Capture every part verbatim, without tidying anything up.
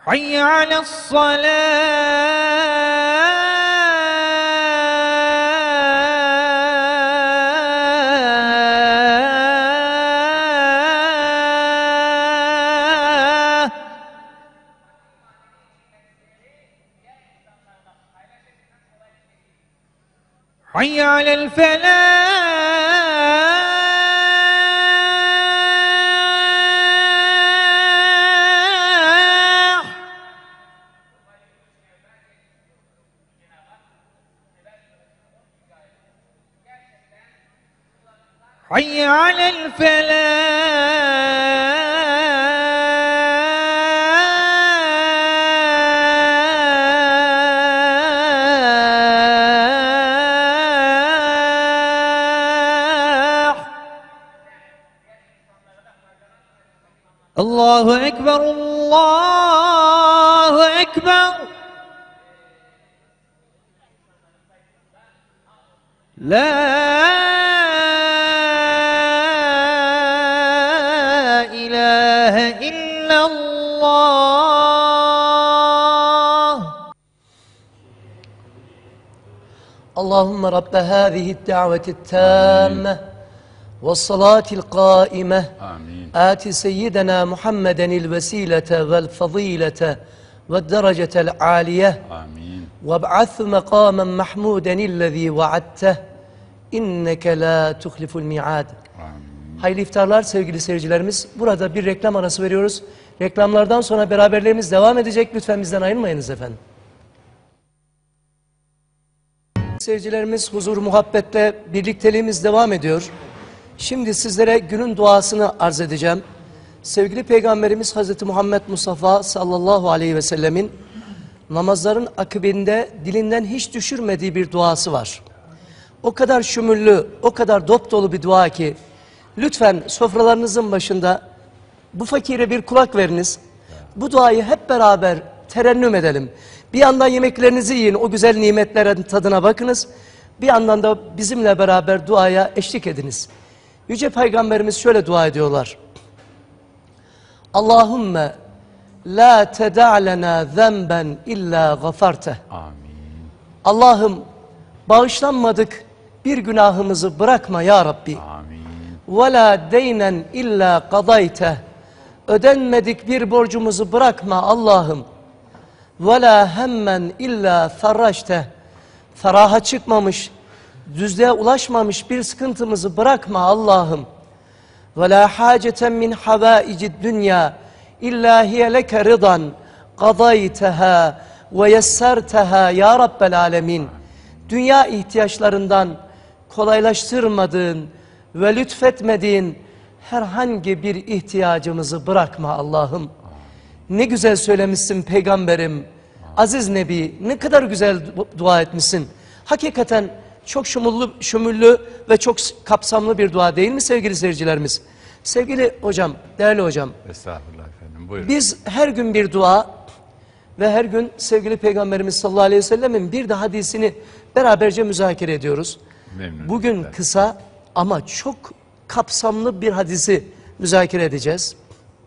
حي على الصلاة حي على الفلاح حي على الفلاح. الله أكبر الله أكبر. لا اللهم رب هذه الدعوة التامة والصلاة القائمة آمين. آت سيدنا محمدا الوسيلة والفضيلة والدرجة العالية آمين. وابعث مقاما محمودا الذي وعدته إنك لا تخلف الميعاد. Amin. Hayırlı iftarlar sevgili seyircilerimiz. Burada bir reklam arası veriyoruz. Reklamlardan sonra beraberlerimiz devam edecek. Lütfen bizden ayrılmayınız efendim. Seyircilerimiz huzur muhabbetle birlikteliğimiz devam ediyor. Şimdi sizlere günün duasını arz edeceğim. Sevgili Peygamberimiz Hazreti Muhammed Mustafa sallallahu aleyhi ve sellemin namazların akabinde dilinden hiç düşürmediği bir duası var. O kadar şümüllü, o kadar dop dolu bir dua ki lütfen sofralarınızın başında bu fakire bir kulak veriniz. Bu duayı hep beraber terennüm edelim. Bir yandan yemeklerinizi yiyin, o güzel nimetlerin tadına bakınız. Bir yandan da bizimle beraber duaya eşlik ediniz. Yüce Peygamberimiz şöyle dua ediyorlar. Allahümme la teda'lena zenben illa gafarte. Amin. Allah'ım bağışlanmadık bir günahımızı bırakma ya Rabbi. Amin. Ve la deynen illa kadayte. Ödenmedik bir borcumuzu bırakma Allah'ım. Ve la hemmen illa ferraşte. Feraha çıkmamış, düzlüğe ulaşmamış bir sıkıntımızı bırakma Allah'ım. Ve la haceten min havaicid dünya illa hiye leke rıdan kadayteha ve yesserteha ya Rabbel alemin. Dünya ihtiyaçlarından kolaylaştırmadığın ve lütfetmediğin herhangi bir ihtiyacımızı bırakma Allah'ım. Ne güzel söylemişsin peygamberim, aziz nebi, ne kadar güzel dua etmişsin. Hakikaten çok şumullü, şümüllü ve çok kapsamlı bir dua değil mi sevgili seyircilerimiz? Sevgili hocam, değerli hocam. Estağfurullah efendim, buyurun. Biz her gün bir dua ve her gün sevgili Peygamberimiz sallallahu aleyhi ve sellemin bir de hadisini beraberce müzakere ediyoruz. Memnun Bugün ederim. kısa ama çok kapsamlı bir hadisi müzakere edeceğiz.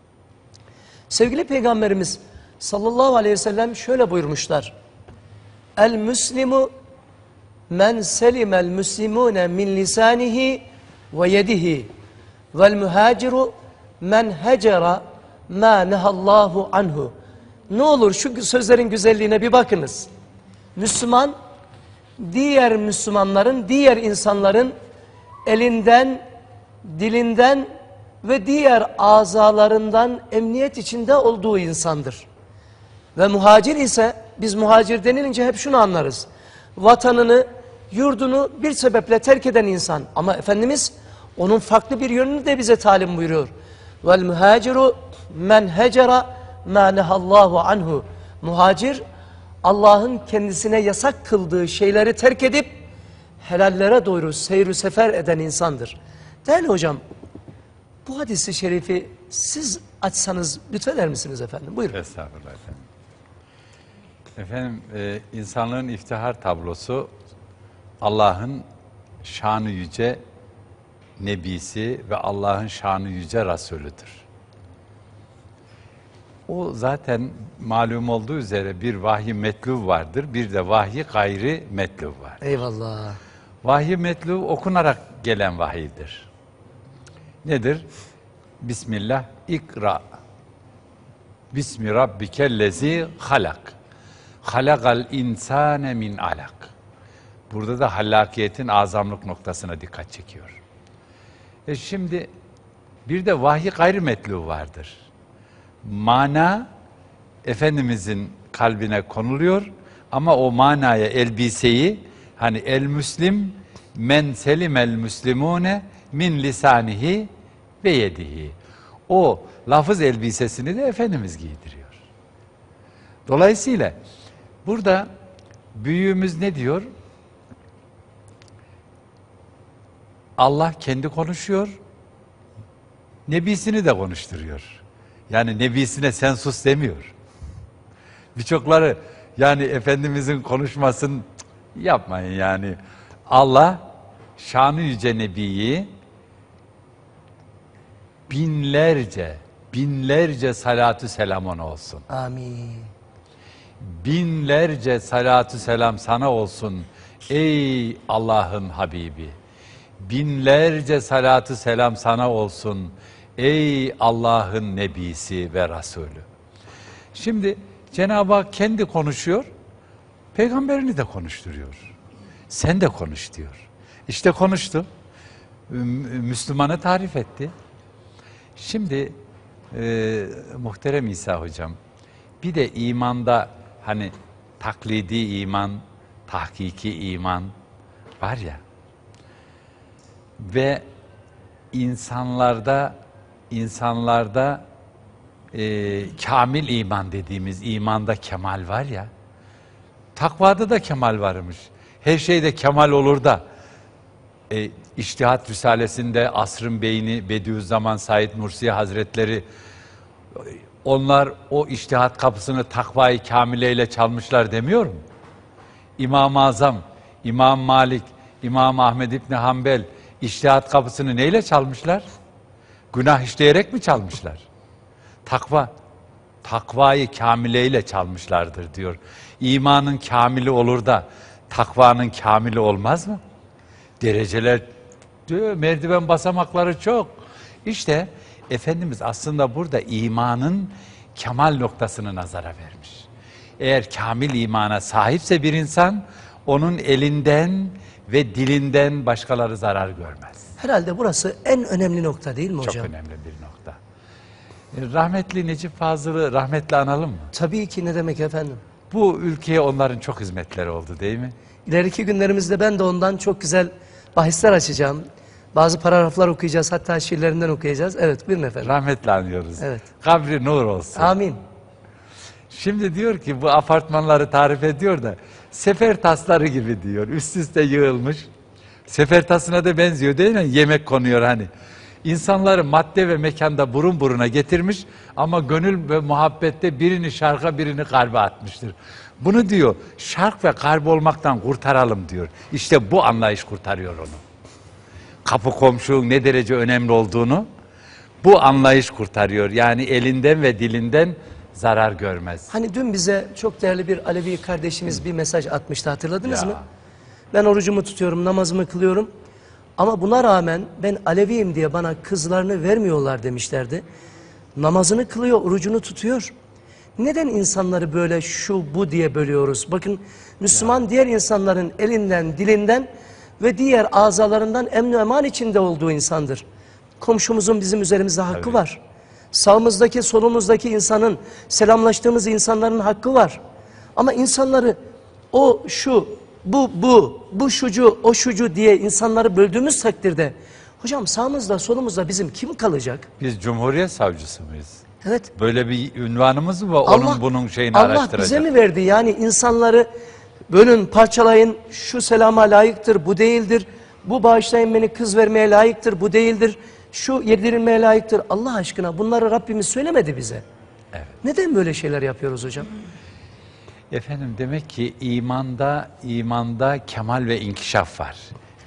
Sevgili Peygamberimiz sallallahu aleyhi ve sellem şöyle buyurmuşlar. El müslimu men selimel müslimune min lisanihi ve yedihi vel muhaciru men hecera ma nehallahu anhu. Ne olur şu sözlerin güzelliğine bir bakınız. Müslüman, diğer Müslümanların, diğer insanların elinden, dilinden ve diğer azalarından emniyet içinde olduğu insandır. Ve muhacir ise, biz muhacir denilince hep şunu anlarız. Vatanını, yurdunu bir sebeple terk eden insan. Ama Efendimiz onun farklı bir yönünü de bize talim buyuruyor. Vel muhaciru men hecera ma nehallahu anhu. Muhacir, Allah'ın kendisine yasak kıldığı şeyleri terk edip helallere doğru seyir sefer eden insandır. Değerli hocam, bu hadisi şerifi siz açsanız lütfeder misiniz efendim? Buyurun. Estağfurullah efendim. Efendim, e, insanlığın iftihar tablosu Allah'ın şanı yüce Nebisi ve Allah'ın şanı yüce Resulüdür. O zaten malum olduğu üzere bir vahyi metlu vardır, bir de vahyi gayri metlu var. Eyvallah. Vahyi metlu okunarak gelen vahiydir. Nedir? Bismillah, ikra. Bismi rabbikellezi halak. Halakal insane min alak. Burada da hallakiyetin azamlık noktasına dikkat çekiyor. E şimdi bir de vahyi gayrimetlu vardır. Mana Efendimizin kalbine konuluyor ama o manaya elbiseyi, hani el müslim men selimel müslimune min lisanihi ve yedihi. O lafız elbisesini de Efendimiz giydiriyor. Dolayısıyla burada büyüğümüz ne diyor? Allah kendi konuşuyor, Nebisini de konuşturuyor. Yani Nebisine sen sus demiyor. Birçokları yani Efendimizin konuşmasını yapmayın yani. Allah şanı yüce Nebi'yi binlerce, binlerce salatü selam ona olsun. Amin. Binlerce salatü selam sana olsun ey Allah'ın Habibi. Binlerce salatü selam sana olsun ey Allah'ın Nebisi ve Resulü. Şimdi Cenab-ı Hak kendi konuşuyor, peygamberini de konuşturuyor. Sen de konuş diyor. İşte konuştu. Müslümanı tarif etti. Şimdi e, muhterem İsa hocam, bir de imanda hani taklidi iman, tahkiki iman var ya ve insanlarda insanlarda e, kamil iman dediğimiz imanda kemal var ya, takvada da kemal varmış. Her şeyde kemal olur da e, İçtihat Risalesinde asrın beyni Bediüzzaman Said Nursi Hazretleri, onlar o içtihat kapısını takvayı kamileyle çalmışlar demiyor mu? İmam-ı Azam, İmam Malik, İmam Ahmed İbni Hanbel içtihat kapısını neyle çalmışlar? Günah işleyerek mi çalmışlar? Takva, takvayı kamileyle çalmışlardır diyor. İmanın kamili olur da takvanın kamili olmaz mı? Dereceler diyor, merdiven basamakları çok. İşte Efendimiz aslında burada imanın kemal noktasını nazara vermiş. Eğer kamil imana sahipse bir insan, onun elinden ve dilinden başkaları zarar görmez. Herhalde burası en önemli nokta değil mi hocam? Çok önemli bir nokta. Rahmetli Necip Fazıl'ı rahmetle analım mı? Tabii ki, ne demek efendim. Bu ülkeye onların çok hizmetleri oldu değil mi? İleriki günlerimizde ben de ondan çok güzel bahisler açacağım. Bazı paragraflar okuyacağız, hatta şiirlerinden okuyacağız. Evet, buyurun efendim. Rahmetle anıyoruz. Evet. Kabri nur olsun. Amin. Şimdi diyor ki bu apartmanları tarif ediyor da sefer tasları gibi diyor. Üst üste yığılmış. Sefer tasına da benziyor değil mi? Yemek konuyor hani. İnsanları madde ve mekanda burun buruna getirmiş ama gönül ve muhabbette birini şarka birini kalbe atmıştır. Bunu diyor şark ve kalp olmaktan kurtaralım diyor. İşte bu anlayış kurtarıyor onu. Kapı komşunun ne derece önemli olduğunu bu anlayış kurtarıyor. Yani elinden ve dilinden zarar görmez. Hani dün bize çok değerli bir Alevi kardeşimiz bir mesaj atmıştı, hatırladınız Ya. mı? Ben orucumu tutuyorum, namazımı kılıyorum. Ama buna rağmen ben Aleviyim diye bana kızlarını vermiyorlar demişlerdi. Namazını kılıyor, orucunu tutuyor. Neden insanları böyle şu bu diye bölüyoruz? Bakın Müslüman ya. Diğer insanların elinden, dilinden ve diğer azalarından emn-i eman içinde olduğu insandır. Komşumuzun bizim üzerimizde hakkı Tabii. var. Sağımızdaki, solumuzdaki insanın, selamlaştığımız insanların hakkı var. Ama insanları o şu, bu bu, bu şucu, o şucu diye insanları böldüğümüz takdirde, hocam sağımızda, solumuzda bizim kim kalacak? Biz Cumhuriyet Savcısı mıyız? Evet. Böyle bir ünvanımız mı var? Onun bunun şeyini Allah araştıracak. Allah bize mi verdi? Yani insanları bölün, parçalayın, şu selama layıktır, bu değildir. Bu bağışlayın beni kız vermeye layıktır, bu değildir. Şu yedirilmeye layıktır. Allah aşkına bunları Rabbimiz söylemedi bize. Evet. Neden böyle şeyler yapıyoruz hocam? Efendim demek ki imanda imanda kemal ve inkişaf var.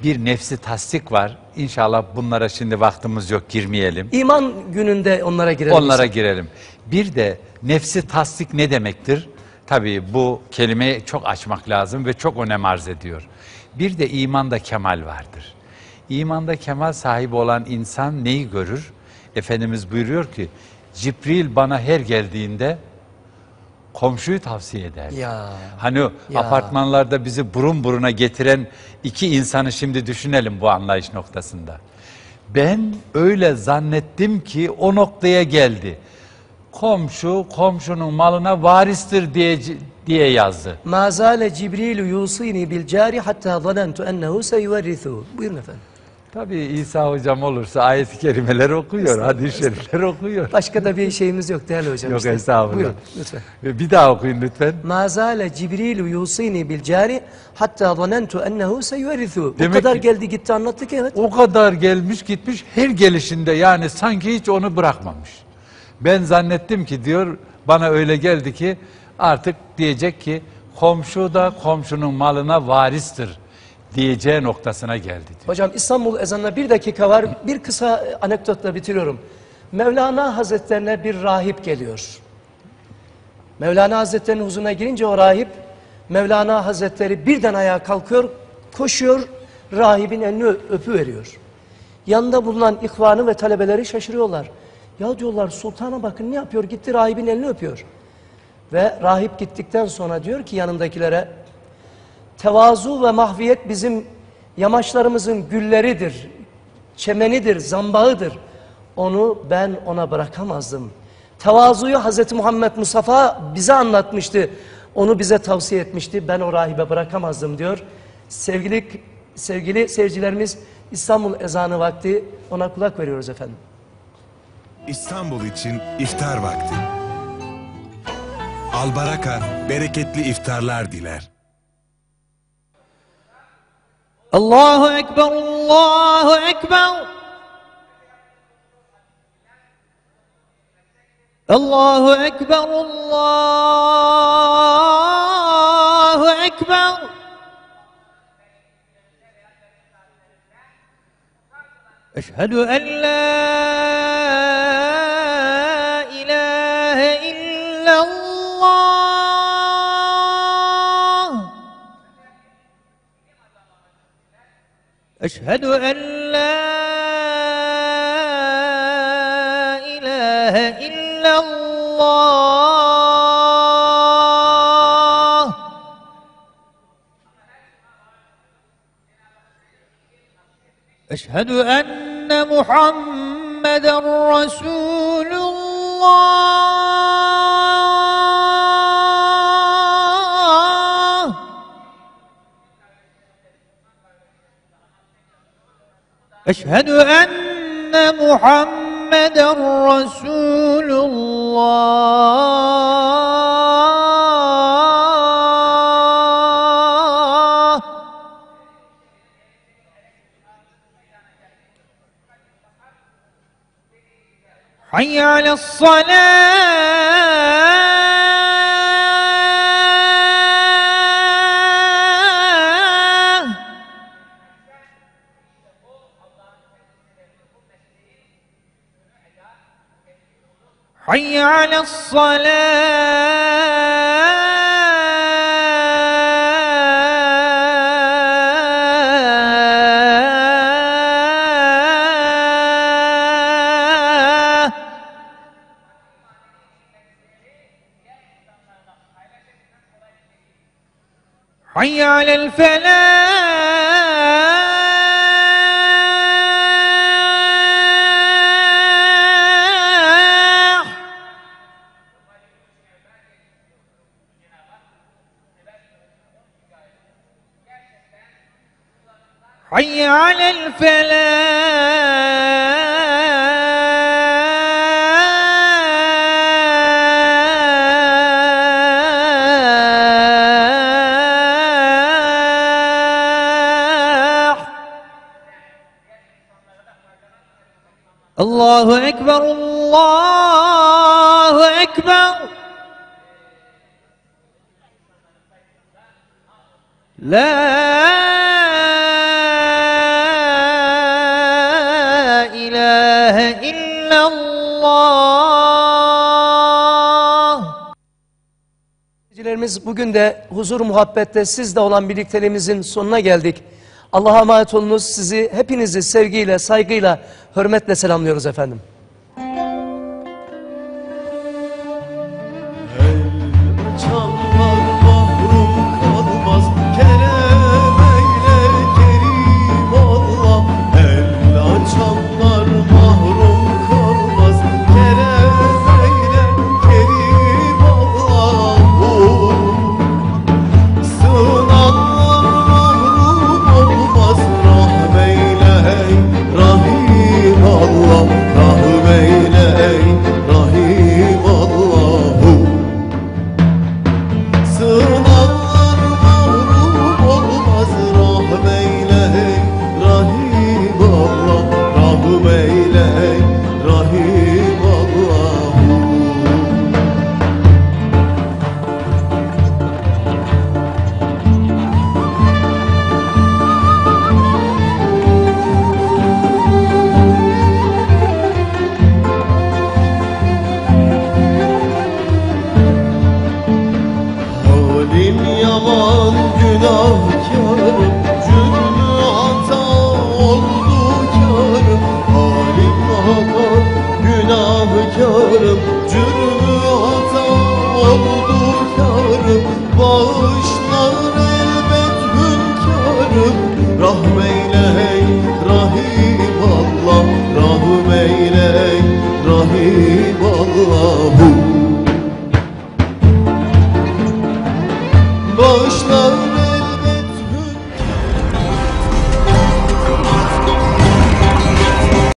bir nefsi tasdik var. İnşallah bunlara şimdi vaktimiz yok, girmeyelim. İman gününde onlara girelim. Onlara girelim. Bir de nefsi tasdik ne demektir? Tabii bu kelimeyi çok açmak lazım ve çok önem arz ediyor. Bir de imanda kemal vardır. İmanda kemal sahibi olan insan neyi görür? Efendimiz buyuruyor ki, Cibril bana her geldiğinde komşuyu tavsiye eder. Ya. Hani Ya. apartmanlarda bizi burun buruna getiren iki insanı şimdi düşünelim bu anlayış noktasında. Ben öyle zannettim ki o noktaya geldi. Komşu komşunun malına varistir diye diye yazdı. Ma zâle Cibrilu yusini bil cari hatta zanentu ennehu seyuverrithu. Buyurun efendim. Tabii İsa hocam olursa ayet-i kerimeler okuyor, hadis-i şerifler okuyor. Başka da bir şeyimiz yok değerli hocam. Yok işte. estağfurullah. Buyurun lütfen. Bir daha okuyun lütfen. Ma zâle Cibrilu yusini bil cari hatta zanentu ennehu seyuverrithu. Bu Demek kadar ki- geldi gitti anlattı ki evet. O kadar gelmiş gitmiş, her gelişinde yani sanki hiç onu bırakmamış. Ben zannettim ki diyor, bana öyle geldi ki artık diyecek ki komşu da komşunun malına varistir diyeceği noktasına geldi diyor. Hocam İstanbul ezanına bir dakika var. Bir kısa anekdotla bitiriyorum. Mevlana Hazretlerine bir rahip geliyor. Mevlana Hazretlerinin huzuruna girince o rahip, Mevlana Hazretleri birden ayağa kalkıyor, koşuyor, rahibin elini öpüveriyor. Yanında bulunan ihvanı ve talebeleri şaşırıyorlar. Ya diyorlar, sultana bakın ne yapıyor, gitti rahibin elini öpüyor. Ve rahip gittikten sonra diyor ki yanındakilere, tevazu ve mahviyet bizim yamaçlarımızın gülleridir, çemenidir, zambağıdır. Onu ben ona bırakamazdım. Tevazuyu Hazreti Muhammed Mustafa bize anlatmıştı. Onu bize tavsiye etmişti. Ben o rahibe bırakamazdım diyor. Sevgili sevgili seyircilerimiz, İstanbul ezanı vakti, ona kulak veriyoruz efendim. İstanbul için iftar vakti. Albaraka bereketli iftarlar diler. Allahu Ekber, Allahu Ekber. Allahu Ekber, Allahu Ekber. Eşhedü en la ilahe illallah. Eşhedü en la ilahe illallah. Eşhedü enne Muhammeden Resulullah. Eşhedü enne Muhammeden Resulullah. Hayy ale's-salâh. Hayy ale's-salâh. Hayy alel-felâh. Hayy alel-felâh. Allahu Ekber, Allahu Ekber. La إلا الله. İzleyicilerimiz, bugün de huzur muhabbette sizle olan birlikteliğimizin sonuna geldik. Allah'a emanet olunuz. Sizi, hepinizi sevgiyle, saygıyla, hürmetle selamlıyoruz efendim.